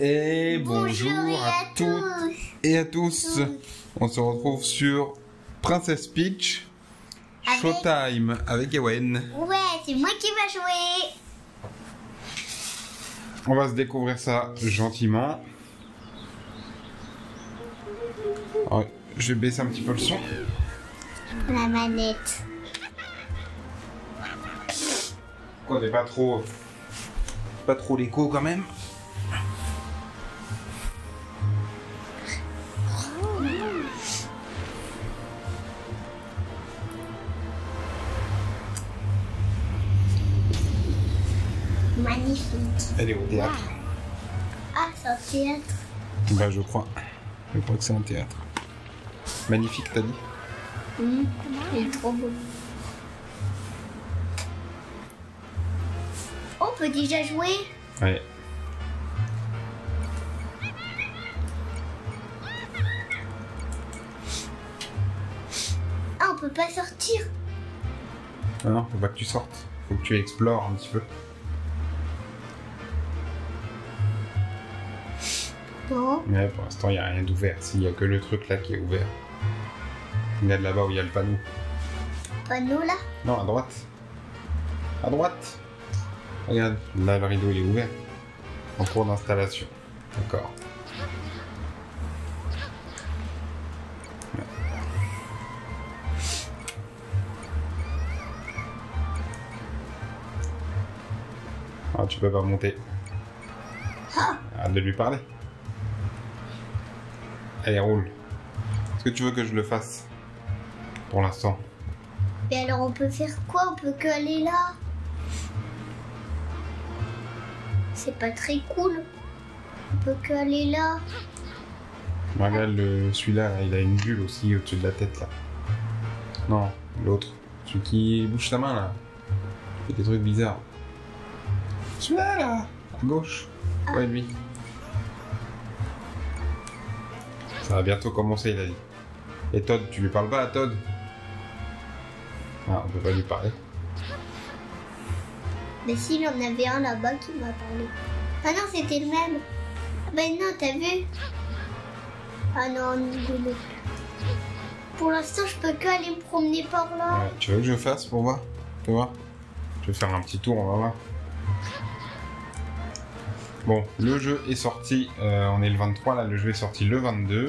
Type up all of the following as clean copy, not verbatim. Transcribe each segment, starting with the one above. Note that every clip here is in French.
Et bonjour à toutes et à tous. On se retrouve sur Princess Peach Showtime avec Ewen. Ouais, c'est moi qui va jouer. On va se découvrir ça gentiment. Alors, je vais baisser un petit peu le son. La manette. On n'est pas trop l'écho quand même. Magnifique. Elle est au théâtre. Ah, c'est un théâtre. Bah je crois. Je crois que c'est un théâtre. Magnifique, t'as dit? Il est trop beau. On peut déjà jouer? Ouais. Ah, on peut pas sortir. Ah non, faut pas que tu sortes. Faut que tu explores un petit peu. Non. Mais pour l'instant, il n'y a rien d'ouvert. S'il n'y a que le truc là qui est ouvert. Regarde là-bas où il y a le panneau. Panneau là? Non, à droite. À droite. Regarde, là le rideau il est ouvert. En cours d'installation. D'accord. Ah, tu peux pas monter. Arrête de lui parler. Allez, roule. Est-ce que tu veux que je le fasse? Pour l'instant. Mais alors on peut faire quoi? On peut que aller là. C'est pas très cool. On peut que aller là. Regarde, celui-là, il a une bulle aussi au-dessus de la tête là. Non, l'autre. Celui qui bouge sa main là. Il fait des trucs bizarres. Celui-là là, à gauche. Ouais, lui. Ça va bientôt commencer, il a dit. Et Todd, tu lui parles pas à Todd? Ah, on peut pas lui parler. Mais s'il y en avait un là-bas qui m'a parlé. Ah non, c'était le même. Ben non, t'as vu? Ah non, on est là. Pour l'instant, je peux que aller me promener par là. Ouais, tu veux que je fasse pour voir? Tu vois? Je vais faire un petit tour, on va voir. Bon, le jeu est sorti, on est le 23 là, le jeu est sorti le 22.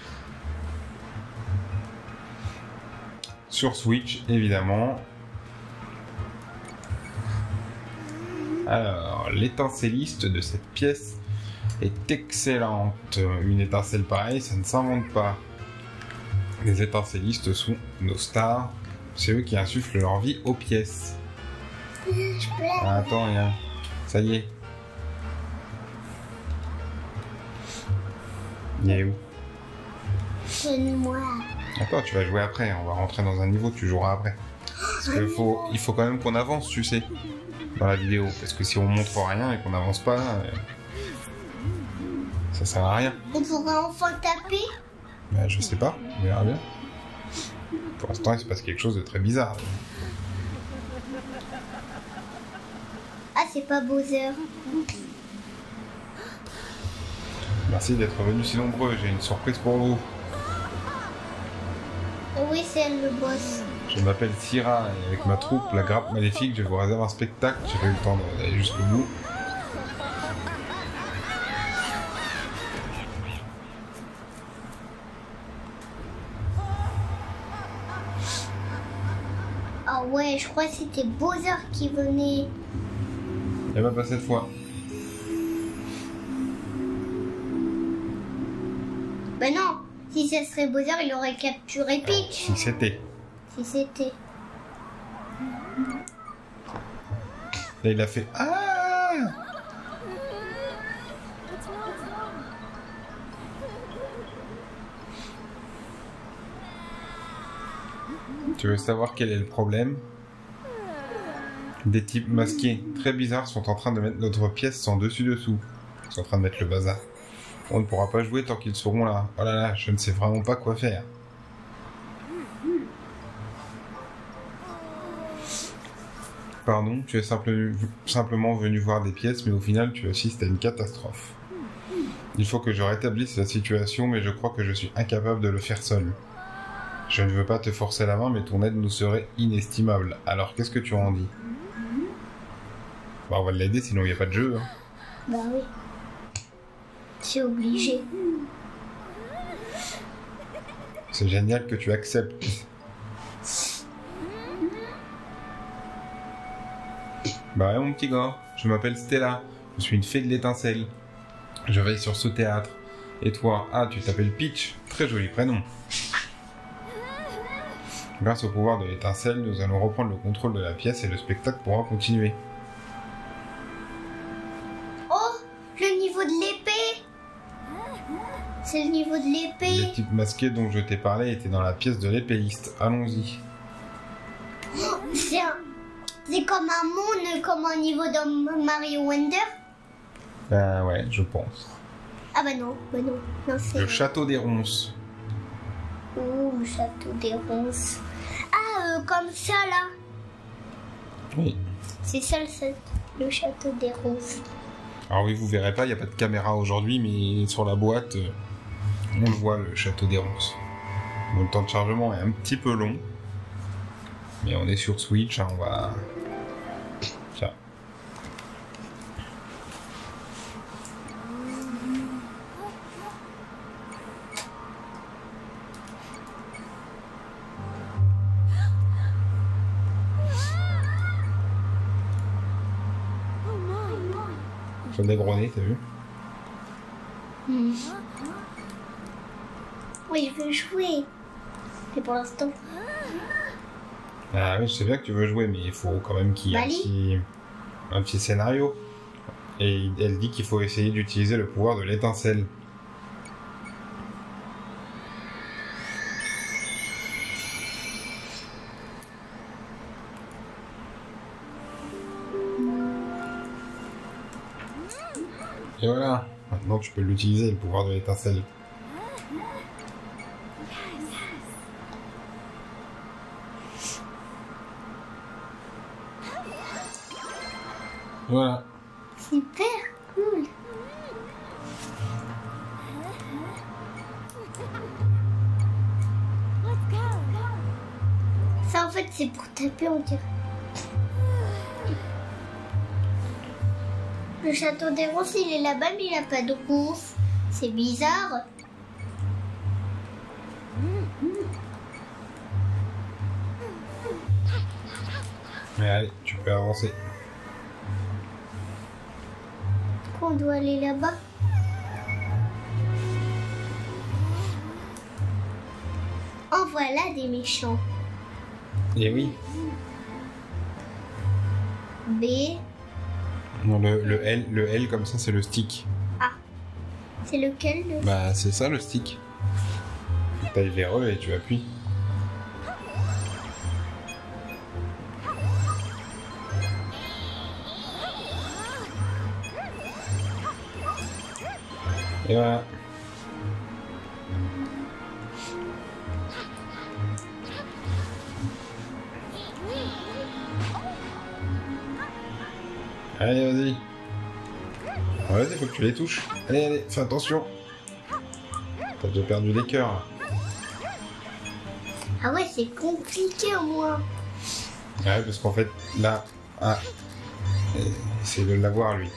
Sur Switch, évidemment. Alors, l'étincelliste de cette pièce est excellente. Une étincelle pareille, ça ne s'invente pas. Les étincellistes sont nos stars. C'est eux qui insufflent leur vie aux pièces. Ah, attends, rien. Ça y est. Il est où? Donne-moi. Attends, tu vas jouer après. On va rentrer dans un niveau, tu joueras après. Parce qu'il faut quand même qu'on avance, tu sais, dans la vidéo. Parce que si on montre rien et qu'on n'avance pas, ça sert à rien. On pourra enfin taper? Ben, je sais pas, on verra bien. Pour l'instant, il se passe quelque chose de très bizarre. Ah, c'est pas Bowser. Merci d'être venus si nombreux, j'ai une surprise pour vous. Oui, c'est elle le boss. Je m'appelle Syrah et avec ma troupe, la Grappe Maléfique, je vous réserve un spectacle. J'ai pas eu le temps d'aller jusqu'au bout. Ah ouais, je crois que c'était Bowser qui venait. Et bah pas cette fois. Ben non, si ça serait Bowser, il aurait capturé Peach. Si c'était. Si c'était. Là il a fait ah. Tu veux savoir quel est le problème? Des types masqués très bizarres sont en train de mettre notre pièce sans dessus-dessous. Ils sont en train de mettre le bazar. On ne pourra pas jouer tant qu'ils seront là. Oh là là, je ne sais vraiment pas quoi faire. Pardon, tu es simplement venu voir des pièces, mais au final, tu assistes à une catastrophe. Il faut que je rétablisse la situation, mais je crois que je suis incapable de le faire seul. Je ne veux pas te forcer la main, mais ton aide nous serait inestimable. Alors, qu'est-ce que tu en dis? Bah, on va l'aider, sinon il n'y a pas de jeu. Hein. Bah oui. C'est obligé. C'est génial que tu acceptes. Bah ouais, mon petit gars, je m'appelle Stella. Je suis une fée de l'étincelle. Je veille sur ce théâtre. Et toi? Ah, tu t'appelles Peach. Très joli prénom. Grâce au pouvoir de l'étincelle, nous allons reprendre le contrôle de la pièce et le spectacle pourra continuer. Oh, le niveau de l'épée. C'est le niveau de l'épée. Les types masqués dont je t'ai parlé étaient dans la pièce de l'épéiste. Allons-y. C'est comme un monde, comme un niveau dans Mario Wonder. Ben ouais, je pense. Ah bah non, non c'est... Le château des ronces. Oh, le château des ronces. Ah, comme ça là. Oui. C'est ça le château des ronces. Alors oui, vous verrez pas, il n'y a pas de caméra aujourd'hui, mais sur la boîte, on le voit, le château des ronces. Bon, le temps de chargement est un petit peu long. Mais on est sur Switch, hein, on va... Tiens. J'ai des grenets, t'as vu? Oui, je veux jouer. Mais pour l'instant... Ah oui, je sais bien que tu veux jouer, mais il faut quand même qu'il y ait un petit scénario. Et elle dit qu'il faut essayer d'utiliser le pouvoir de l'étincelle. Et voilà, maintenant tu peux l'utiliser, le pouvoir de l'étincelle. Voilà. Super cool. Ça en fait c'est pour taper on dirait. Le château des ronces il est là-bas mais il n'a pas de ronces. C'est bizarre. Mais allez, tu peux avancer. On doit aller là-bas. En voilà des méchants. Et oui. B. Non, le L comme ça, c'est le stick. Ah. C'est lequel le... Bah, c'est ça le stick. Tu tailles vers eux et tu appuies. Et voilà. Allez, vas-y. Vas-y, faut que tu les touches. Allez, allez, fais attention. T'as déjà perdu les cœurs, là. Ah ouais, c'est compliqué au moins. Ouais, parce qu'en fait, là... Ah. Essaye de l'avoir, lui.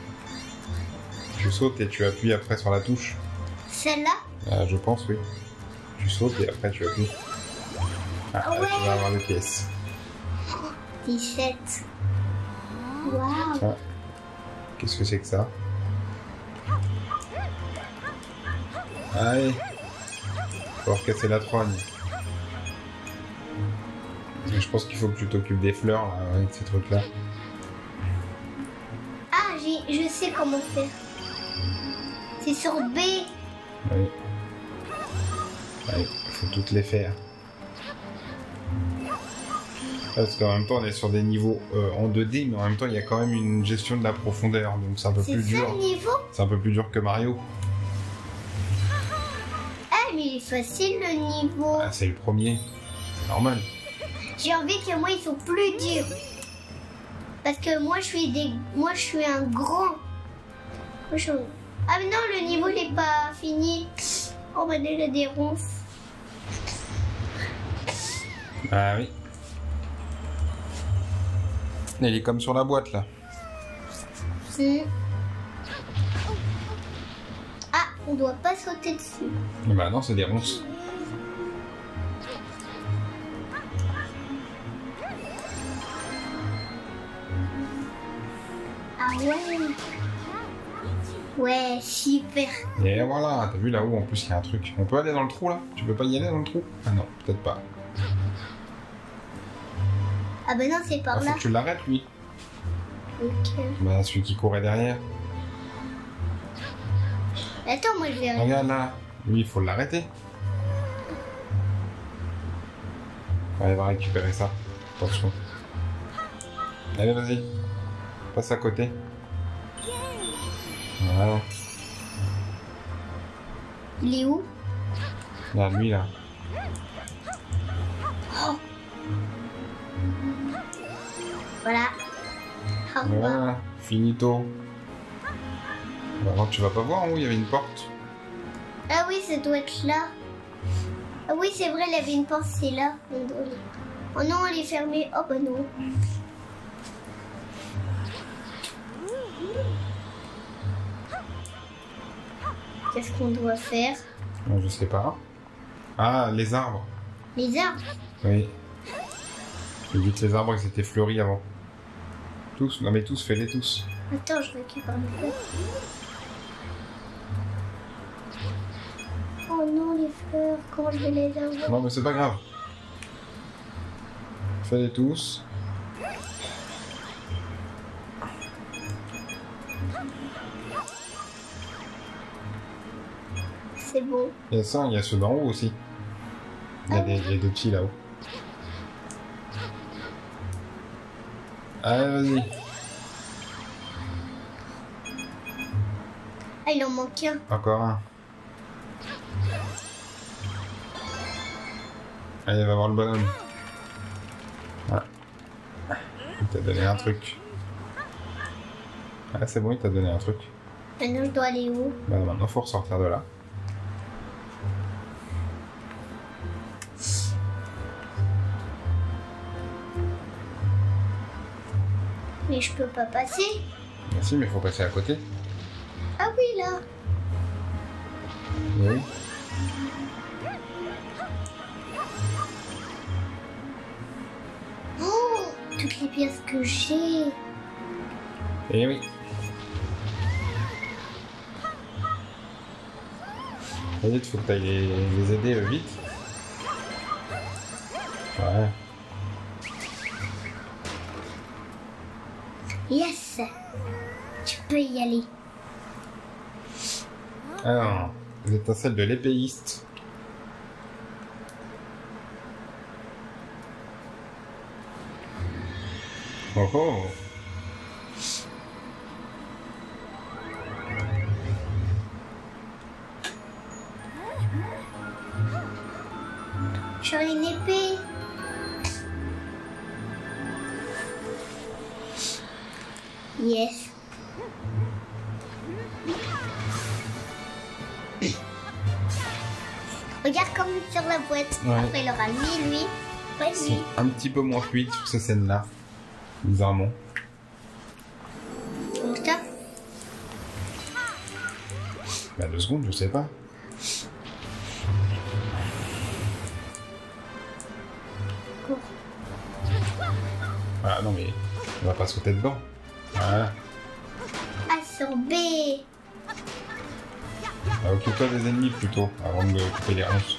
Tu sautes et tu appuies après sur la touche. Celle-là? Ah, je pense, oui. Tu sautes et après tu appuies. Ah, Ouais. là, tu vas avoir les pièces. 17. Waouh. Ah. Qu'est-ce que c'est que ça? Allez. Faut recasser la trogne. Mais je pense qu'il faut que tu t'occupes des fleurs, là, avec ces trucs-là. Ah, je sais comment faire. C'est sur B. Oui. Allez, il faut toutes les faire. Parce qu'en même temps, on est sur des niveaux en 2D, mais en même temps, il y a quand même une gestion de la profondeur, donc c'est un peu plus C'est ça dur. le niveau? C'est un peu plus dur que Mario. Ah, mais il est facile le niveau. Ah, c'est le premier. C'est normal. J'ai envie que moi ils sont plus durs. Parce que moi je suis un grand. Moi, Ah mais non, le niveau n'est pas fini. Oh bah il a des ronces. Ah oui. Il est comme sur la boîte là. Ah, on doit pas sauter dessus. Bah non, c'est des ronces. Ah ouais. Ouais, super. Et voilà, t'as vu là-haut en plus il y a un truc. On peut aller dans le trou là? Tu peux pas y aller dans le trou? Ah non, peut-être pas. Ah bah non, c'est par Ah, faut là. que tu l'arrêtes lui. Ok. Bah celui qui courait derrière. Attends, moi je vais arrêter. Regarde là, lui il faut l'arrêter. Allez, va récupérer ça. Attention. Allez, vas-y. Passe à côté. Voilà. Il est où? Là, lui là. Oh. Voilà. Au revoir. Voilà, finito. Bah, alors, tu vas pas voir en haut, il y avait une porte. Ah oui, ça doit être là. Ah oui, c'est vrai, il y avait une porte, c'est là. Oh non, elle est fermée. Oh bah non. Qu'est-ce qu'on doit faire? Je sais pas. Ah, les arbres. Les arbres? Oui. J'ai dit que les arbres ils étaient fleuris avant. Tous, non mais tous, fais-les tous. Attends, je récupère le fleurs. Oh non, les fleurs, comment je vais les avoir? Non mais c'est pas grave. Fais-les tous. C'est bon. Il y a ça, il y a ceux d'en haut aussi. Il y a les deux petits là-haut. Allez, vas-y. Ah, il en manque un. Encore un. Allez, va voir le bonhomme. Ah. Il t'a donné un truc. Ah, c'est bon, il t'a donné un truc. Maintenant, je dois aller où? Bah, maintenant, faut ressortir de là. Mais je peux pas passer. Merci, mais il faut passer à côté. Ah oui, là. Oui. Oh, toutes les pièces que j'ai. Eh oui. Vas-y, il faut que tu ailles les aider vite. Ouais. Yes. Tu peux y aller. Alors, les étincelles de l'épéiste. Oh oh. J'ai une épée. Yes. Regarde comme sur la boîte. Ouais. Après, il aura mis lui. Pas lui. C'est un petit peu moins fluide sur ces scènes-là. Bizarrement. Donc ça. Bah 2 secondes, je sais pas. Cours. Ah non mais on va pas sauter dedans. Voilà. Ah, sur B. Bah, occupe-toi des ennemis plutôt, avant de couper les ronces.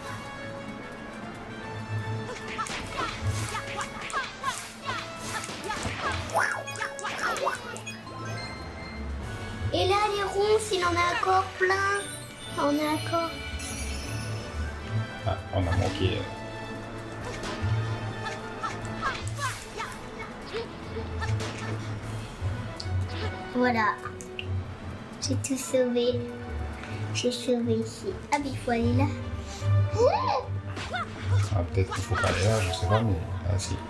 Et là, les ronces, il en a encore plein. On a encore. Ah, on a manqué. Voilà. J'ai tout sauvé. J'ai sauvé ici. Ah, mais il faut aller là. Ah, peut-être qu'il faut pas aller là, je sais pas, mais... Ah si.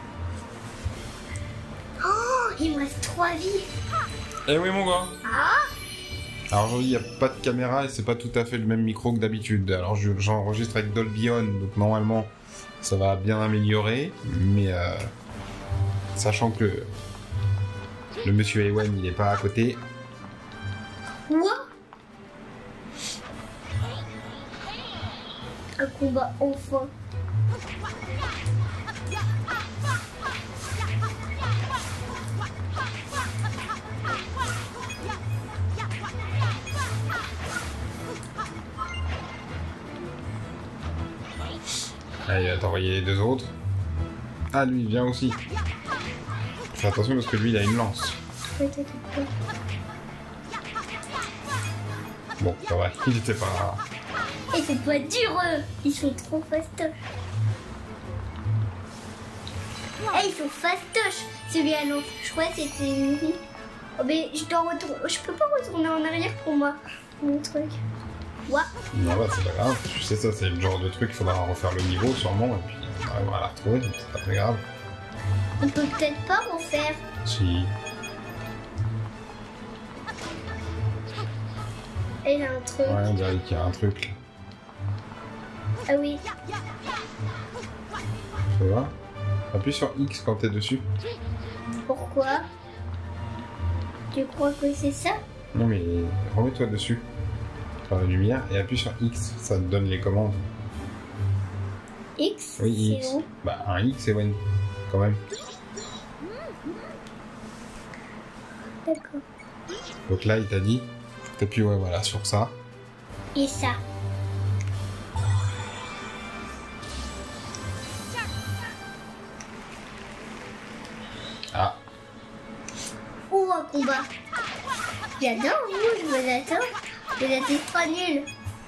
Oh, il me reste 3 vies. Eh oui mon gars. Ah, Alors aujourd'hui, il n'y a pas de caméra et c'est pas tout à fait le même micro que d'habitude. Alors j'enregistre avec Dolby On, donc normalement ça va bien améliorer, mais sachant que le monsieur Ewen il est pas à côté. Quoi? Un combat enfin. Allez, attends, il y a les deux autres. Ah, lui, il vient aussi. Fais attention parce que lui, il a une lance. Ouais, t'inquiète pas. Bon, ça va, il était pas... Et c'est pas dur, eux. Ils sont trop fastoches. Eh, ils sont fastoches. Celui-là, non. Je crois que c'était une vie. Oh, mais je dois retourner. Je peux pas retourner en arrière pour moi. Mon truc. Ouais. Non, bah, c'est pas grave. Tu sais, ça, c'est le genre de truc, il faudra refaire le niveau sûrement, et puis on arrivera à la retrouver, donc c'est pas très grave. On peut peut-être pas refaire. Si. Et il y a un truc. Ouais, on dirait qu'il y a un truc là. Ah oui. Tu vois? Appuie sur X quand t'es dessus. Pourquoi? Tu crois que c'est ça? Non, mais remets-toi dessus. Par la lumière, et appuie sur X, ça te donne les commandes. X? Oui, C'est X. où? Bah, un X, c'est Ewen, quand même. D'accord. Donc là, il t'a dit, t'appuies, ouais, voilà, sur ça. Et ça? Ah, Oh, un combat. J'adore, moi, je me l'attends. Vous êtes extra nuls.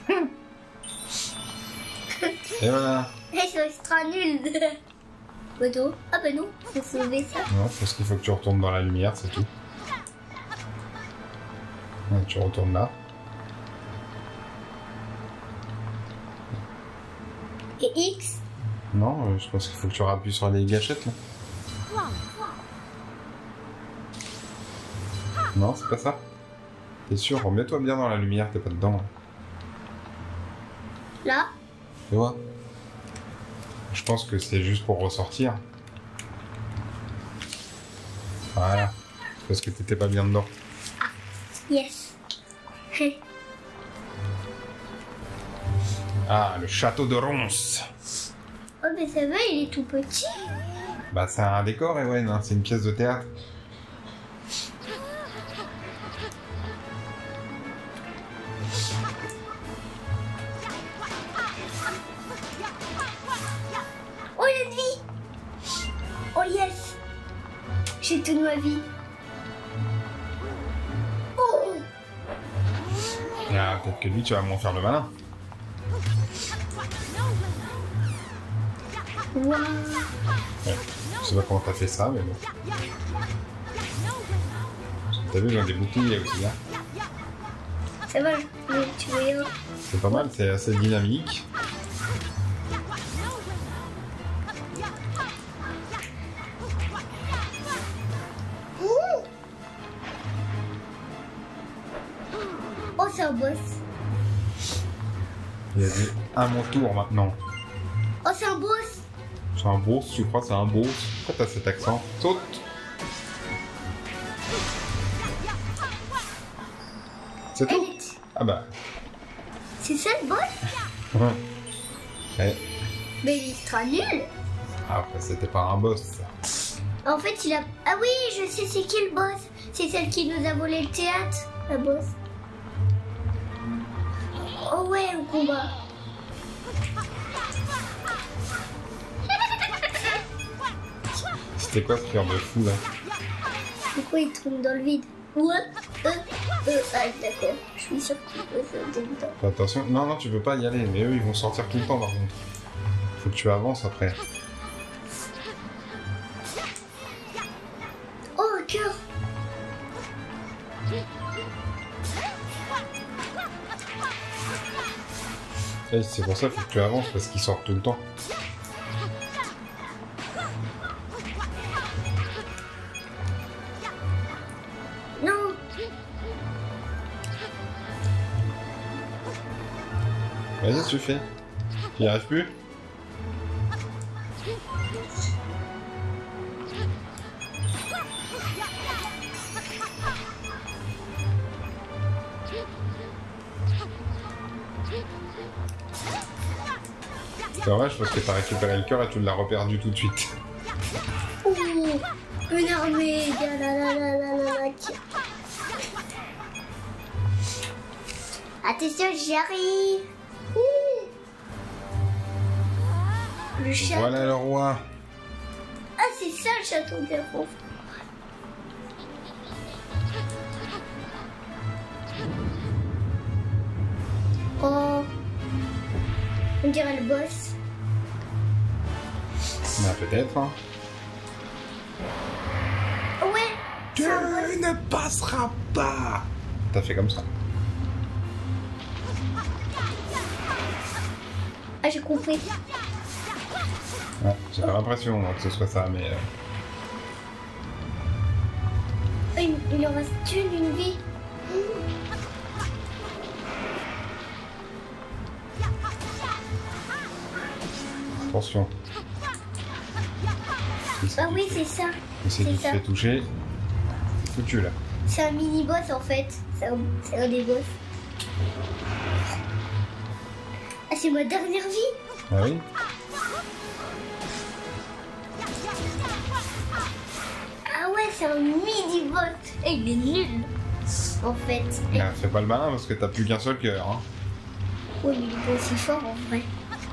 et voilà. Ils sont extra nuls. Photo. Ah bah non, faut sauver ça. Non, parce qu'il faut que tu retournes dans la lumière, c'est tout. Ouais, tu retournes là. Et X? Non, je pense qu'il faut que tu rappuies sur les gâchettes, là. Non, c'est pas ça. T'es sûr? Remets-toi bien dans la lumière, t'es pas dedans. Là? Tu vois? Je pense que c'est juste pour ressortir. Voilà. Parce que t'étais pas bien dedans. Yes. Ah, le château de Ronce. Oh mais ça va, il est tout petit. Bah, c'est un décor, Ewen, hein, c'est une pièce de théâtre. Oh, il y a une vie. Oh yes. J'ai toute ma vie. Oh. Ah, peut-être que lui, tu vas m'en faire le malin. Wow. Ouais. Je sais pas comment t'as fait ça, mais bon. T'as vu, ils ont des boucliers aussi, là. Ça va, tu vois. C'est pas mal, c'est assez dynamique. Oh, c'est un boss. Il a dit à mon tour maintenant. Oh, c'est un boss. C'est un bourse, tu crois, c'est un bourse. Pourquoi t'as cet accent? Saute! C'est tout? Ah bah. C'est ça le boss? Ouais. Ouais. Mais il est extra nul. Ah, après, c'était pas un boss, ça. En fait, il a... Ah oui, je sais c'est qui le boss. C'est celle qui nous a volé le théâtre, la boss. Oh ouais, au combat. C'était quoi ce cœur de fou, là? Pourquoi il tourne dans le vide? Ouais. Ah, d'accord. Je suis sûre qu'il peut sauter dedans. Fais attention. Non, non, tu peux pas y aller. Mais eux, ils vont sortir tout le temps, par contre. Faut que tu avances après. Oh, un cœur. Et c'est pour ça qu'il faut que tu avances, parce qu'ils sortent tout le temps. Non. Vas-y, tu fais. Tu y arrives plus? C'est dommage parce que t'as récupéré le cœur et tu l'as reperdu tout de suite. Ouh, une armée. Attention, j'arrive. Le château. Voilà le roi. Ah, c'est ça le château des roses. Oh, on dirait le boss. Bah, peut-être. Hein. Ouais, Tu ne passeras pas. T'as fait comme ça. ah, j'ai compris. Ouais, j'ai l'impression moi, que ce soit ça, mais... Il en reste une vie. Attention. Ah oui, c'est ça. Si tu te ça. fais toucher, c'est foutu là. C'est un mini-boss en fait. C'est un des boss. Ah, c'est ma dernière vie. Ah oui? Ah ouais, c'est un mini-boss. Et il est nul. En fait. Ah, fais pas le malin parce que t'as plus qu'un seul cœur. Hein. Oui, mais il est pas aussi fort en vrai.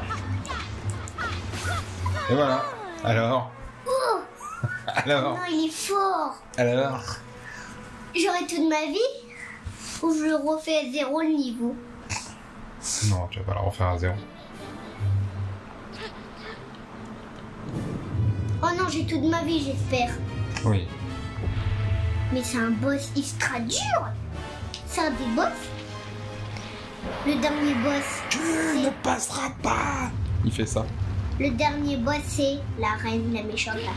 Et voilà. Alors? Oh Alors? non, il est fort. Alors? J'aurai toute ma vie ou je le refais à 0 le niveau? Non, tu vas pas le refaire à 0. Oh non, j'ai toute ma vie, j'espère. Oui. Mais c'est un boss extra dur. C'est un des boss. Le dernier boss. Tu ne passeras pas. Il fait ça. Le dernier boss, c'est la reine, la méchante là.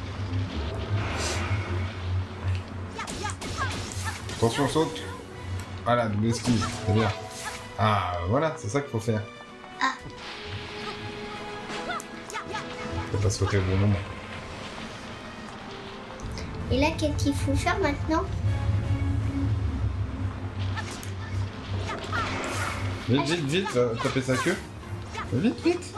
Attention, saute. Voilà, double esquive. C'est bien. Ah, voilà, c'est ça qu'il faut faire. Ah, Faut pas sauter au bon moment. et là, qu'est-ce qu'il faut faire maintenant? Vite, vite, vite, va taper sa queue. Vite, vite.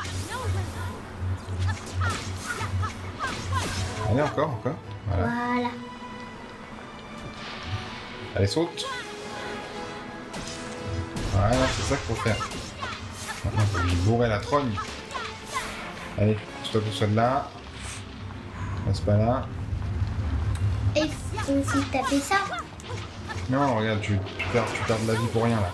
Allez, encore. Voilà. Voilà. Allez, saute. Voilà, c'est ça qu'il faut faire. Maintenant, il faut lui bourrer la trogne. Allez, toi que ce soit de là. Reste pas là. Et il faut aussi taper ça. Non, regarde, tu perds de la vie pour rien là.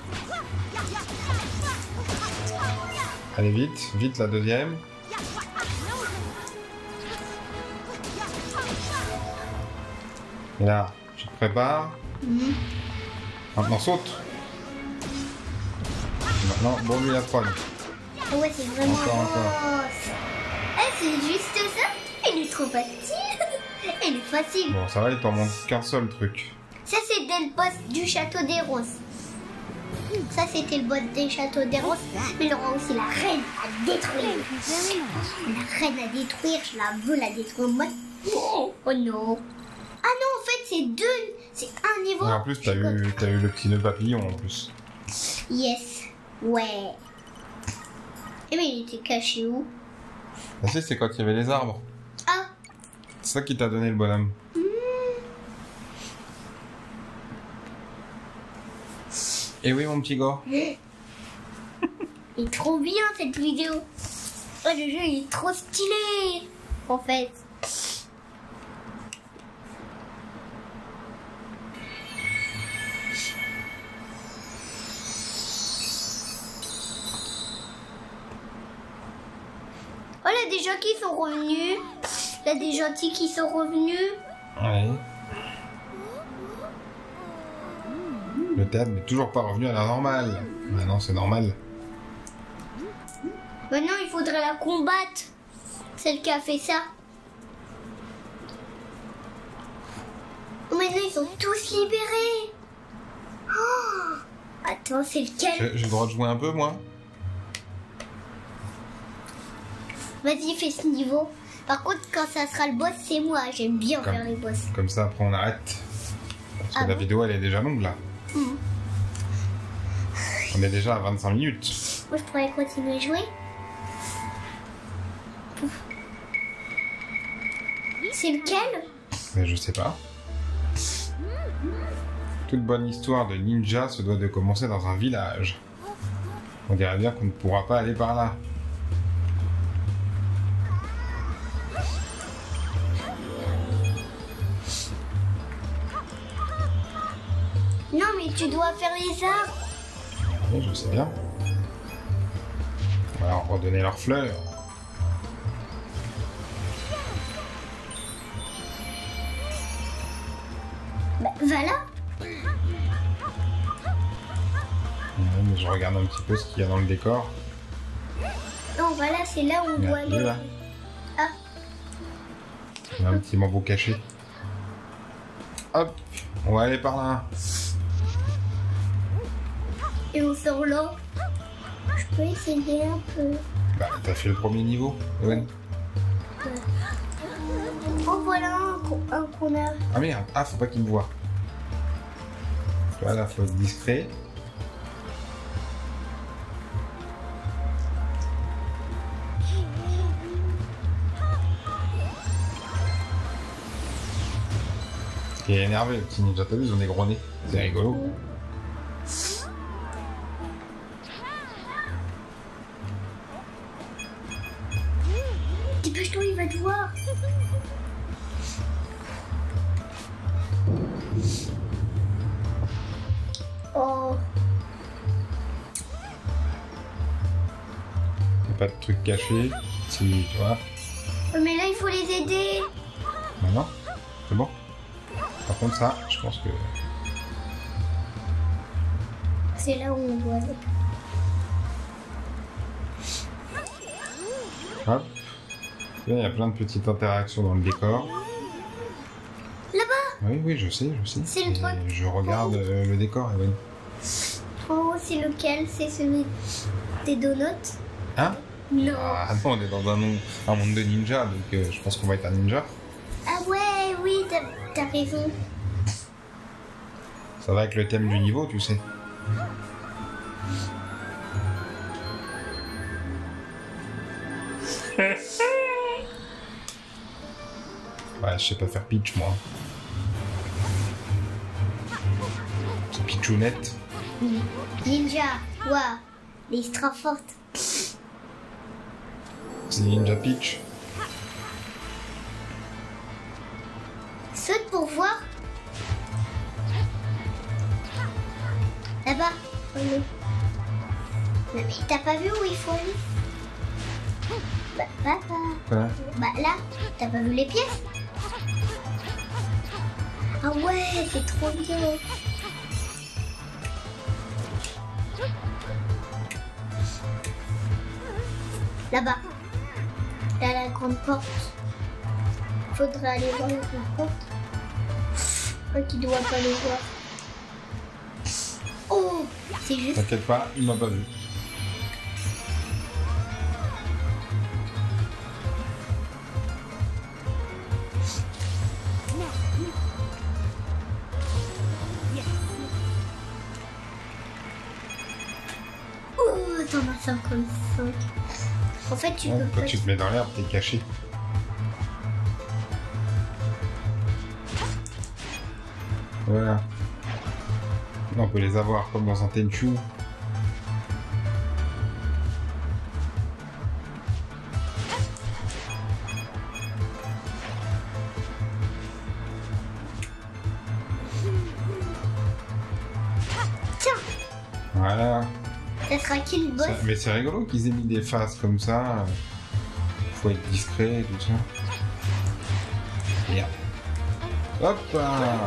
Allez, vite, vite la deuxième. Et là, tu te prépares. Maintenant, saute. Maintenant, bourre-lui la trogne. Ah ouais, c'est vraiment Encore. un boss. Ah, c'est juste ça. Il est trop facile. Il est facile. Bon, ça va, il t'en manque qu'un seul truc. Ça, c'était le boss du château des roses. Ça, c'était le boss des châteaux des roses. Mais il y aura aussi la reine à détruire. La reine à détruire, je la veux la détruire. Moi. Oh non. Ah non, en fait, c'est deux. C'est un niveau. Et en plus, t'as eu le petit nœud papillon en plus. Yes. Ouais. Et mais il était caché où? Tu sais, c'est quand il y avait les arbres. Ah. C'est ça qui t'a donné le bonhomme. Et oui, mon petit gars. Il est trop bien cette vidéo. Oh, le jeu il est trop stylé. En fait. Oh, il y a des gens qui sont revenus. Il y a des gentils qui sont revenus. Ouais. Le théâtre n'est toujours pas revenu à la normale. Maintenant, c'est normal. Maintenant, il faudrait la combattre. Celle qui a fait ça. Oh, maintenant, ils sont tous libérés. Oh, attends, c'est lequel? J'ai le droit de jouer un peu, moi? Vas-y, fais ce niveau. Par contre, quand ça sera le boss, c'est moi. J'aime bien faire les boss. Comme ça, après, on arrête. Parce que la vidéo, elle est déjà longue, là. On est déjà à 25 minutes. Moi, je pourrais continuer à jouer. C'est lequel? Mais je sais pas. Toute bonne histoire de ninja se doit de commencer dans un village. On dirait bien qu'on ne pourra pas aller par là. Non, mais tu dois faire les arbres. Oui, je sais bien. On va leur redonner leurs fleurs. Bah, voilà. Mais je regarde un petit peu ce qu'il y a dans le décor. Non, voilà, c'est là où on doit aller. Là. Ah. Il y a un petit bambou caché. Hop, on va aller par là. Et on sort là. Je peux essayer un peu. Bah, t'as fait le premier niveau, Owen. Oh, voilà un qu'on a. Ah merde, ah, faut pas qu'il me voie. Voilà, faut être discret. Il est énervé, le petit ninja, t'as vu, ils ont des gros nez. C'est rigolo. Dépêche-toi, il va te voir. Oh. Il n'y a pas de truc caché. Si, tu vois. Mais là, il faut les aider. Maintenant, c'est bon. Par contre, ça, je pense que. C'est là où on doit aller. Hop. Là, il y a plein de petites interactions dans le décor. Là-bas. Oui, oui, je sais. C'est le truc. Je regarde le décor, Evan. En haut, c'est lequel? C'est celui des donuts? Hein? Non. Ah non, on est dans un monde de ninja, donc je pense qu'on va être un ninja. Ah ouais, oui, t'as raison. Ça va avec le thème du niveau, tu sais. Ouais, je sais pas faire pitch, moi. C'est pitchounette. Ninja, waouh, les trop fortes. C'est Ninja Peach. Saute pour voir. Là-bas. Non, mais t'as pas vu où il faut aller? Bah, papa. Voilà. Bah là, t'as pas vu les pièces? Ah ouais, c'est trop bien. Là-bas. Là, la grande porte. Faudrait aller voir la grande porte. Moi qui dois pas le voir. Oh, c'est juste. T'inquiète pas, il m'a pas vu. Oh, t'en as 55. En fait, tu Ouais, peux quand pas. tu te mets dans l'herbe, t'es caché. Voilà. On peut les avoir comme dans un Tenchu. Tiens, Voilà. ça sera qui le boss? Mais c'est rigolo qu'ils aient mis des faces comme ça. Faut être discret et tout ça. Merde. Hop là.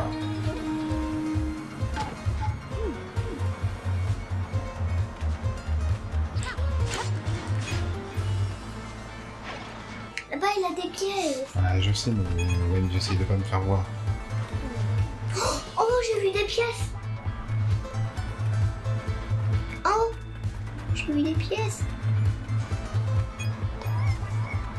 Là-bas, il a des pièges. Ouais, je sais, mais ouais, j'essaie de pas me faire voir. Oh, j'ai vu des pièces. Oh, j'ai vu des pièces.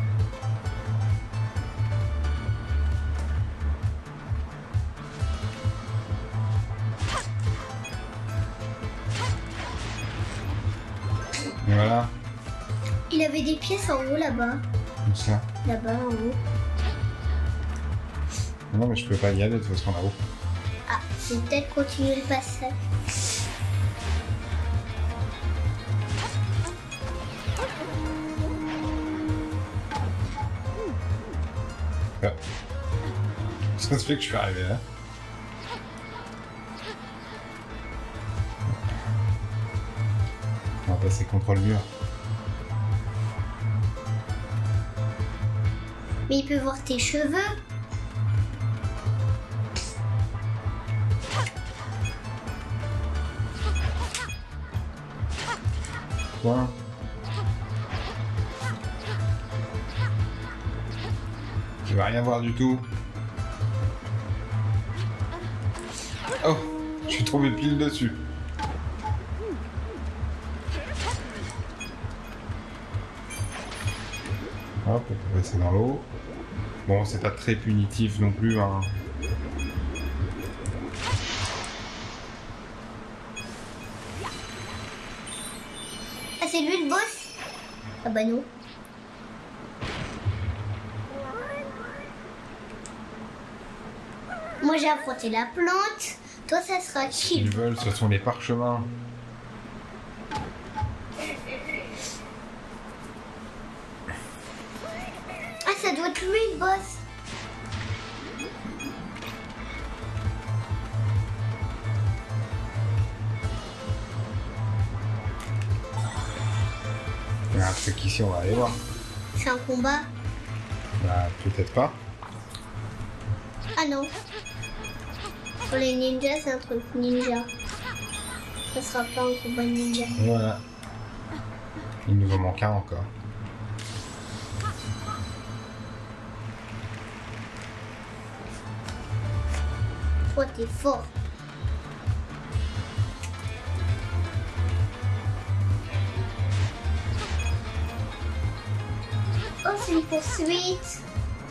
Voilà. Il avait des pièces en haut là-bas. Comme ça. Là-bas en haut. Non, mais je peux pas y aller de toute façon là-haut. Ah, faut peut-être continuer le passage. Ah. Ça se fait que je suis arrivé là. On va passer contre le mur. Mais il peut voir tes cheveux. Quoi? Je vais rien voir du tout. Oh, je suis tombé pile dessus. Hop, on peut passer dans l'eau. Bon, c'est pas très punitif non plus, hein. Ah, c'est lui le boss? Ah bah non. Moi j'ai affronté la plante. Toi ça sera Ce qu'ils chill. veulent, ce sont les parchemins. Ah, ça doit être lui le boss. Il y a un truc ici, on va aller voir. C'est un combat. Bah, peut-être pas. Ah non. Pour les ninjas, c'est un truc ninja. Ça sera pas un combat ninja. Voilà. Il nous en manque un encore. Toi, t'es fort. Oh, c'est une poursuite.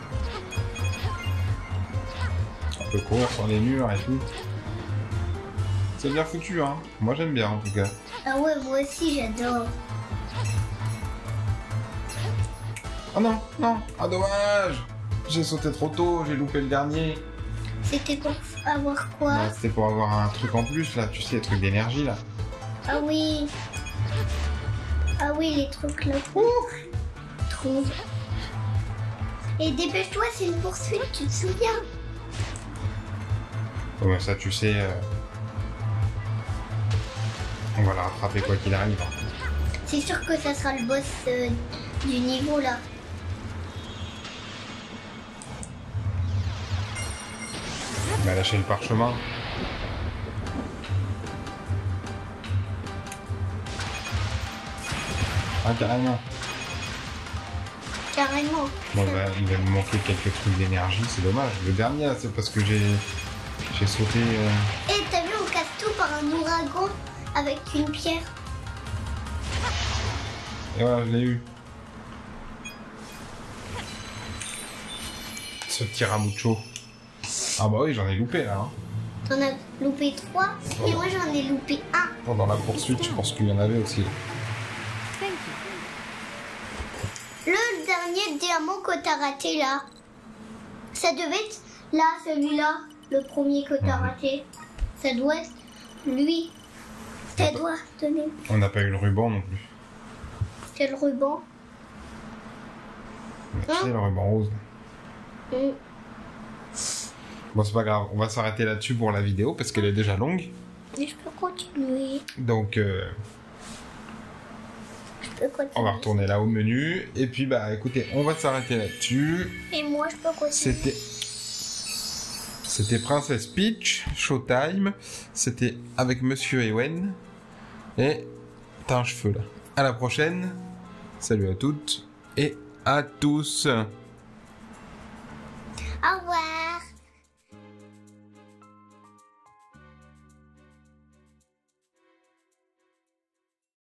On peut courir sur les murs et tout. C'est bien foutu, hein. Moi, j'aime bien, en tout cas. Ah ouais, moi aussi, j'adore. Oh non, non. Ah, dommage. J'ai sauté trop tôt, j'ai loupé le dernier. C'était pour avoir quoi? Bah, c'était pour avoir un truc en plus, là. Tu sais, les trucs d'énergie, là. Ah oui. Ah oui, les trucs là. Trouve. Et dépêche-toi, c'est une poursuite, tu te souviens? Oh, bah, ça, tu sais... On va la rattraper quoi qu'il arrive. C'est sûr que ça sera le boss du niveau là. On va lâcher le parchemin. Ah, carrément. Carrément. Bon, bah, il va me manquer quelques trucs d'énergie, c'est dommage. Le dernier, là, c'est parce que j'ai sauté... Et t'as vu, on casse tout par un ouragan avec une pierre. Et voilà, je l'ai eu. Ce petit Ramucho. Ah bah oui, j'en ai loupé, là. Hein. T'en as loupé 3 et moi j'en ai loupé 1. Pendant la poursuite, je pense qu'il y en avait aussi. Le dernier diamant que t'as raté là. Ça devait être là, celui-là. Le premier que t'as raté. Ça doit être lui. Ça doit donner. On n'a pas eu le ruban non plus. C'est le ruban. Mais tu sais, le ruban rose. Mm. Bon, c'est pas grave, on va s'arrêter là-dessus pour la vidéo parce qu'elle est déjà longue. Et je peux continuer. Donc, Je peux continuer. on va retourner là au menu. Et puis, bah écoutez, on va s'arrêter là-dessus. Et moi je peux continuer. C'était Princess Peach, Showtime. C'était avec Monsieur Ewen. Et t'as un cheveu là. À la prochaine. Salut à toutes et à tous. Au revoir.